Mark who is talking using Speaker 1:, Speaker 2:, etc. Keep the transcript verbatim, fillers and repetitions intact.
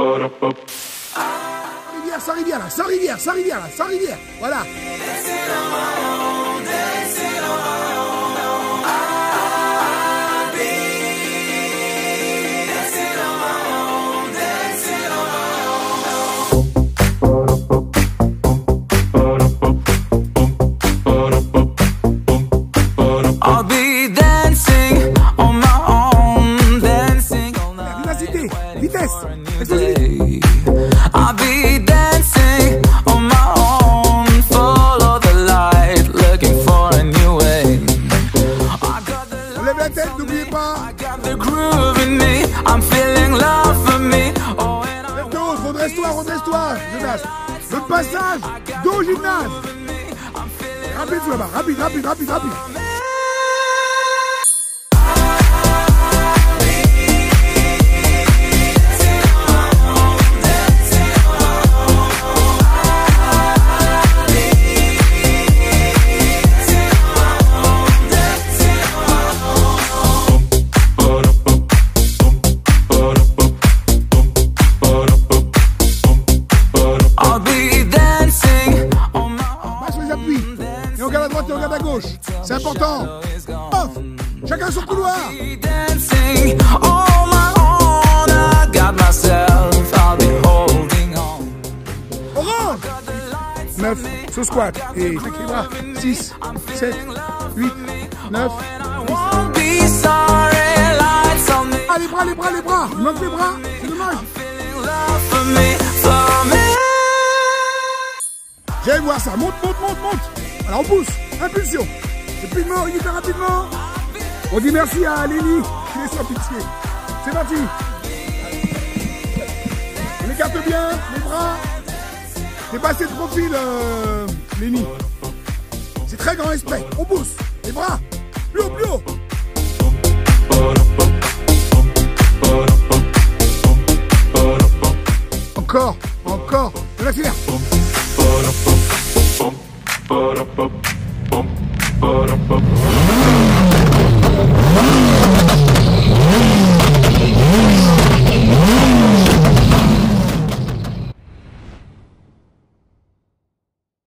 Speaker 1: Rivière, sans rivière là, sans rivière, sans rivière là, sans rivière. Voilà.
Speaker 2: I'll be dancing on my own, dancing all night.
Speaker 1: Vivacité, vitesse, explosivité.
Speaker 2: I'll be dancing on my own, follow the light, looking for a new way. I got the
Speaker 1: On lève la tête, n'oubliez pas.
Speaker 2: I got the groove in me, I'm feeling love for me. Oh, and I
Speaker 1: Berthaud, redresse-toi, redresse-toi, Jonas. Le passage dos gymnase. Rapide sous là-bas, rapide, rapide, rapide, rapide.
Speaker 2: I'll be dancing on my own.
Speaker 1: Pas sur les appuis. Et on regarde à droite et on regarde à gauche. C'est important. Off. Chacun son couloir.
Speaker 2: Dancing on my own, I got myself, I'll be holding on.
Speaker 1: Orange. neuf, ce squat. Et chaque les bras. six, sept, huit, neuf.
Speaker 2: Won't be sorry, lights on me,
Speaker 1: Ah, les bras, les bras, les bras. Il manque les bras. C'est dommage.
Speaker 2: feeling love for me, for me.
Speaker 1: J'aime voir ça. Monte, monte, monte, monte. Alors on pousse. Impulsion. Rapidement, hyper rapidement. On dit merci à Lénie qui laisse sans pitié. C'est parti. On écarte bien les bras. C'est pas assez de profil, euh, Lénie. C'est très grand respect. On pousse. Les bras. Plus haut, plus haut. Encore, encore. On accélère.
Speaker 3: Ba-da-ba-bum, ba-da-ba-bum, ba-da-ba-bum.